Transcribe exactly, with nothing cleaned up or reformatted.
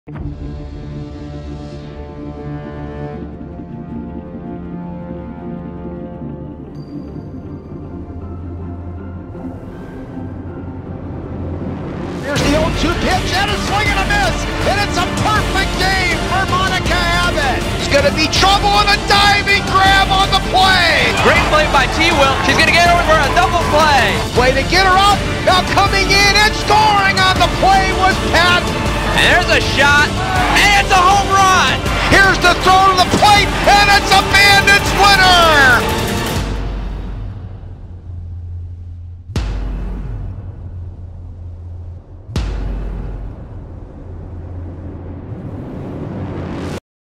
Here's the oh two pitch, and a swing and a miss, and it's a perfect game for Monica Abbott. It's going to be trouble and a diving grab on the play. Great play by T-Will. She's going to get over for a double play. Way to get her up. Now coming in and scoring on the play was Pat. And there's a shot, and it's a home run. Here's the throw to the plate, and it's a Bandits winner.